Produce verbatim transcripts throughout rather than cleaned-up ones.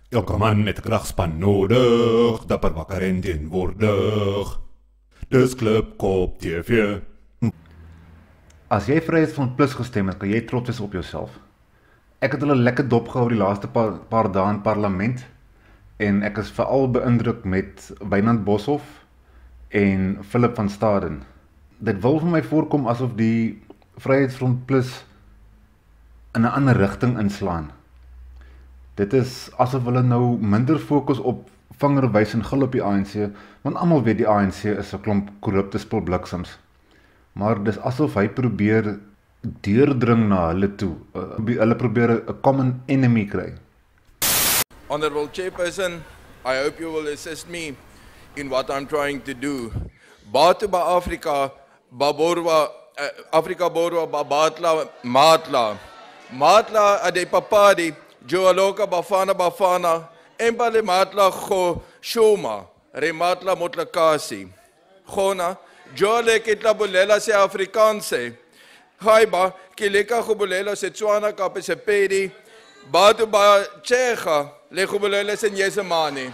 Elke man met 'n kragspan nodig, dapper wakker en teenwoordig. Dis Klipkop T V. As jy Vryheidsfront Plus gestem het, kan jy trots wees op jouself. Ek het hulle lekker dop gehou die laaste paar, paar dae in parlement en ek is veral beïndruk met Wynand Boshoff en Philip van Staden. Dit wil vir my voorkom asof die Vryheidsfront Plus in 'n ander rigting inslaan. Dit is asof hulle nou minder fokus op vingerwys en gil op die A N C, want almal weet die A N C is 'n klomp korrupte spulbliksems. Maar dis asof hy probeer deurdring na hulle toe. Uh, hulle probeer 'n common enemy kry. Honorable Chairperson, I hope you will assist me in what I'm trying to do. Batu ba Afrika, baborwa, uh, Afrika borwa babatla matla. Matla ade papadi, joaloka bafana bafana, embale matla go shoma, rematla motlakasi. Gona, jole kitla bulela se Afrikaanse. Haiba, kileka go bulela se Tswana kape se Pedi, batu ba Tsjecha, le go bulela se Nyesemane.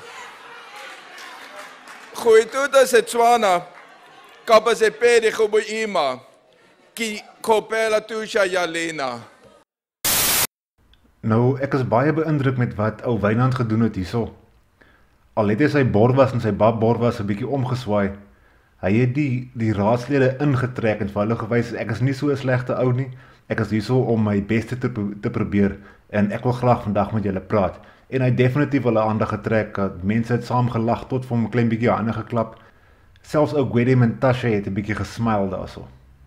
Goeituta se Tswana kape se Pedi go buima, ki kopela tusha yalena. Nou, ek is baie beïndruk met wat ou Wynand gedoen het hierso. Al het hy sy borwas en sy bab borwas 'n bietjie omgeswaai. Hy het die die raadslede ingetrek en vir hulle gewys ek is nie so 'n slegte ou nie. Ek is hierso om my beste te te probeer en ek wil graag vandag met julle praat. En hy het definitief hulle aandag getrek. Mense het saam gelag tot vir hom 'n klein bietjie hande geklap. Selfs ou Gwede Mantashe het 'n bietjie gesmile daarso.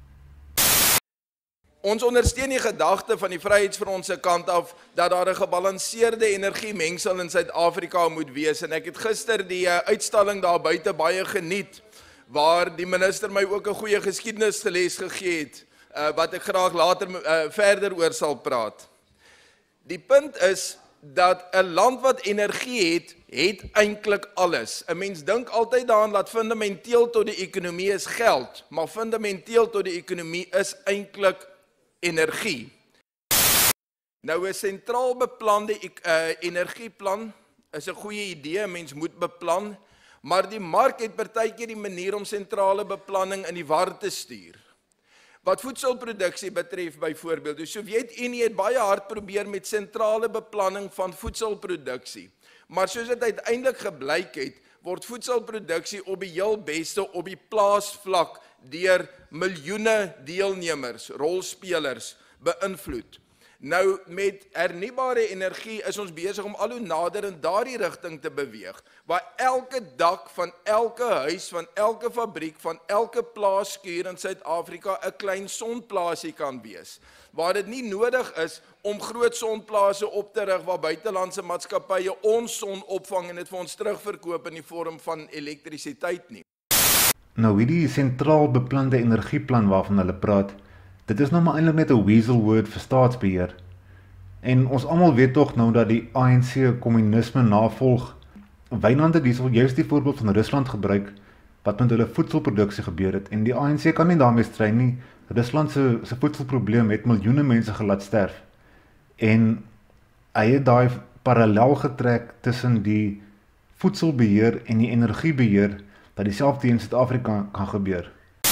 Ons ondersteun die gedagte van die Vryheidsfront se kant af dat daar 'n gebalanseerde energiemengsel in Suid-Afrika moet wees en ek het gister die uh, uitstalling daar buite baie geniet waar die minister my ook 'n goeie geskiedenisles gegee het uh, wat ek graag later uh, verder oor sal praat. Die punt is dat 'n land wat energie het, het eintlik alles. 'n Mens dink altyd daaraan dat fundamenteel tot die ekonomie is geld, maar fundamenteel tot die ekonomie is eintlik energie. Nou 'n sentraal beplande uh, energieplan is 'n goeie idee, mens moet beplan, maar die mark het partykeer die manier om sentrale beplanning in die war te stuur. Wat voedselproduksie betref byvoorbeeld, die Sowjetunie het baie hard probeer met sentrale beplanning van voedselproduksie, maar soos dit uiteindelik geblyk het, word voedselproduksie op die heel beste op die plaasvlak deur miljoene deelnemers, rolspelers beïnvloed. Nou met hernubare energie is ons besig om al hoe nader in daardie rigting te beweeg, waar elke dak van elke huis, van elke fabriek, van elke plaasskuur in Suid-Afrika 'n klein sonplaasie kan wees, waar dit nie nodig is om groot sonplase op te rig waar buitelandse maatskappye ons son opvang en dit vir ons terugverkoop in die vorm van elektrisiteit nie. Nou hierdie sentraal beplande energieplan waarvan hulle praat, dit is nou maar eintlik net 'n weasel word vir staatsbeheer. En ons almal weet tog nou dat die A N C kommunisme navolg. Wynand het hierso juist die voorbeeld van Rusland gebruik wat met hulle voedselproduksie gebeur het en die A N C kan nie daarmee stry nie. Rusland se se voedselprobleem het miljoene mense gelaat sterf. En hy het daai parallel getrek tussen die voedselbeheer en die energiebeheer dat dieselfde in Suid-Afrika kan gebeur.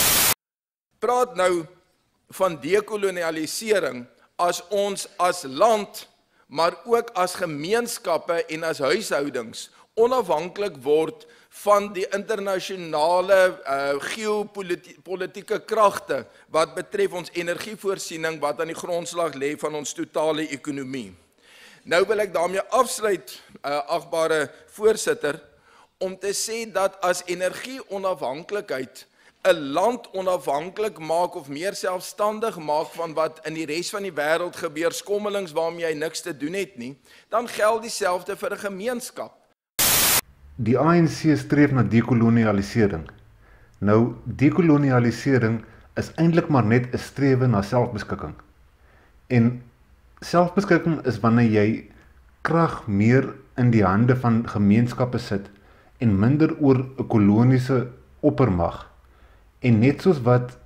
Praat nou van dekolonialisering as ons as land, maar ook as gemeenskappe en as huishoudings onafhanklik word van die internasionale uh, geopolitieke kragte wat betref ons energievoorsiening wat aan die grondslag lê van ons totale ekonomie. Nou wil ek daarmee afsluit, uh, agbare voorsitter, om te sê dat as energieonafhanklikheid 'n land onafhanklik maak of meer selfstandig maak van wat in die res van die wêreld gebeur, skommelings waarmee hy niks te doen het nie, dan geld dieselfde vir 'n gemeenskap. Die A N C streef na dekolonialisering. Nou, dekolonialisering is eintlik maar net 'n strewe na selfbeskikking. En selfbeskikking is wanneer jy krag meer in die hande van gemeenskappe sit en minder oor 'n koloniese oppermag. En net soos wat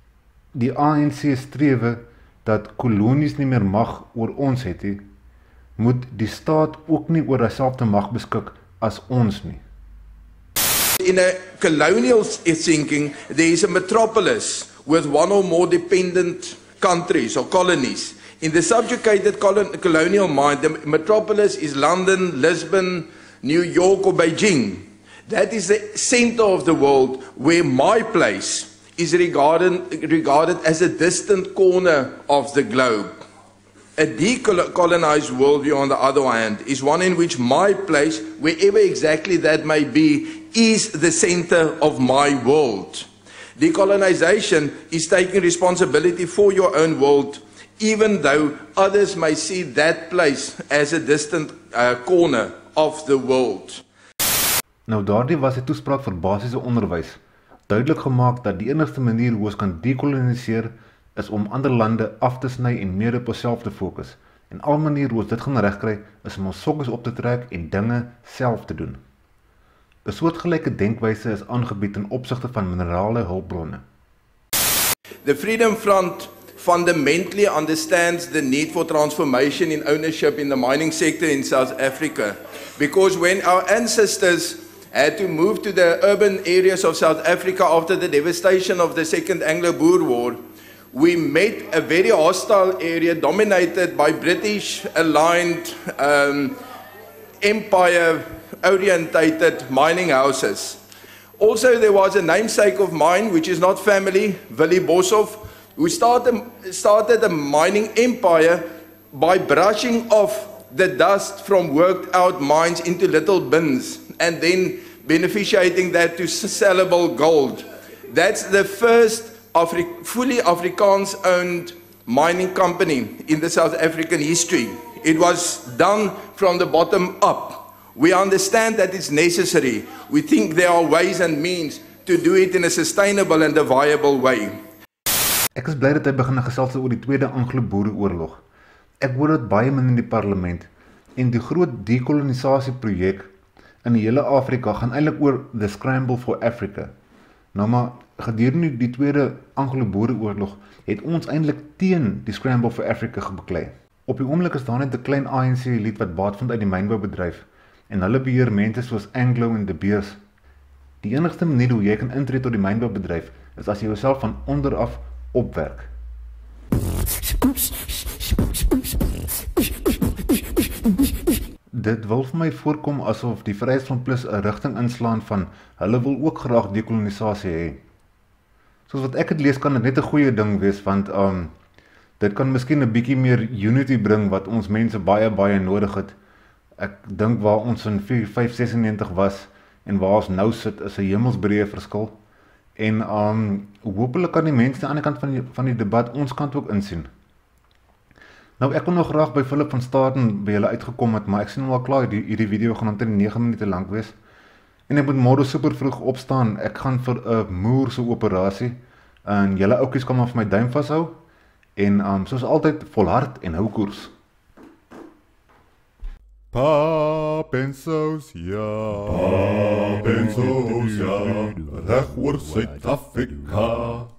die A N C strewe dat kolonies nie meer mag oor ons het nie, moet die staat ook nie oor dieselfde mag beskik as ons nie. In a colonial thinking, there is a metropolis with one or more dependent countries or colonies. In the subjugated colonial mind, the metropolis is London, Lisbon, New York or Beijing. That is the center of the world where my place is regarded, regarded as a distant corner of the globe. A decolonized worldview, on the other hand, is one in which my place, wherever exactly that may be, is the center of my world. Decolonization is taking responsibility for your own world, even though others may see that place as a distant uh, corner of the world. Nou daardie was 'n toespraak vir basiese onderwys, duidelik gemaak dat die enigste manier hoe ons kan dekoloniseer is om ander lande af te sny en meer op onsself te fokus. En al manier hoe ons dit gaan regkry is om ons sokkies op te trek en dinge self te doen. 'n Soortgelyke denkwyse is aangebied ten opsigte van minerale hulpbronne. The Freedom Front fundamentally understands the need for transformation in ownership in the mining sector in South Africa, because when our ancestors had to move to the urban areas of South Africa after the devastation of the Second Anglo-Boer War, we met a very hostile area dominated by British-aligned, um, empire-orientated mining houses. Also, there was a namesake of mine, which is not family, Willie Boshoff, who started, started a mining empire by brushing off the dust from worked out mines into little bins and then beneficiating that to sellable gold. That's the first Afri fully Afrikaans-owned mining company in the South African history. It was done from the bottom up. We understand that it's necessary. We think there are ways and means to do it in a sustainable and a viable way. Ek is bly dat hy begin gesels oor die Tweede Anglo-Boereoorlog. Ek hoor dit baie min in die parlement en die groot dekolonisasie projek in die hele Afrika gaan eintlik oor the scramble for Africa. Nou maar gedurende die Tweede Anglo-Boereoorlog het ons eintlik teen die scramble for Africa gebeklei. Op die oomblik is daar net 'n klein A N C-lid wat baat vind uit die mynboubedryf en hulle beheer mense soos Anglo en De Beers. Die enigste manier hoe jy kan intree tot die mynboubedryf is as jy jouself van onder af opwerk. Dit wil vir my voorkom asof die Vryheidsfront Plus 'n rigting inslaan van hulle wil ook graag dekolonisasie hê. Soos wat ek dit lees kan dit net 'n goeie ding wees want um, dit kan miskien 'n bietjie meer unity bring wat ons mense baie baie nodig het. Ek dink waar ons in vyf sesennegentig was en waar ons nou sit is 'n hemelsbreë verskil. En um, hopelik kan die mense aan die ander kant van die, van die debat ons kant ook insien. Nou ek kon nog graag by Philip van Staden by julle uitgekom het, maar ek sien al klaar, die, hierdie video gaan omtrent nege minute lank wees. En ek moet môre super vroeg opstaan, ek gaan vir 'n moerse operasie, en julle oukies kan maar vir my duim vashou, en um, soos altyd volhard en hou koers. Pap en sous, ja. Pap en sous, ja. Reg oor Suid-Afrika.